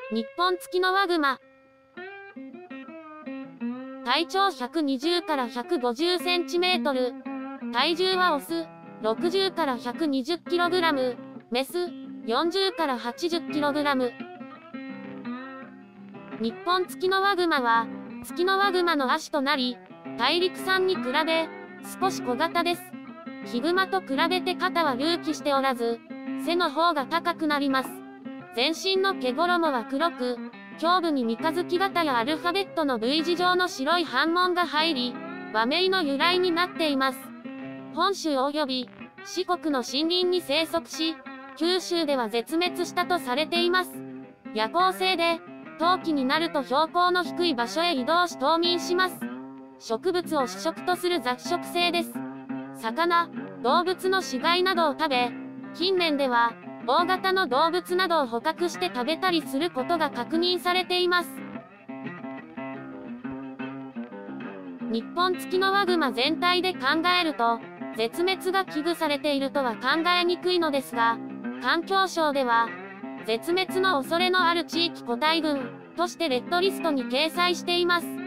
日本付きのワグマ。体長120から150センチメートル。体重はオス、60から120キログラム、メス、40から80キログラム。日本付きのワグマは、ツキノワグマの亜種となり、大陸産に比べ、少し小型です。ヒグマと比べて肩は隆起しておらず、背の方が高くなります。全身の毛衣は黒く、胸部に三日月型やアルファベットの V 字状の白い斑紋が入り、和名の由来になっています。本州及び四国の森林に生息し、九州では絶滅したとされています。夜行性で、冬季になると標高の低い場所へ移動し冬眠します。植物を主食とする雑食性です。魚、動物の死骸などを食べ、近年では、大型の動物などを捕獲して食べたりすることが確認されています。日本付きのワグマ全体で考えると、絶滅が危惧されているとは考えにくいのですが、環境省では、絶滅の恐れのある地域個体群としてレッドリストに掲載しています。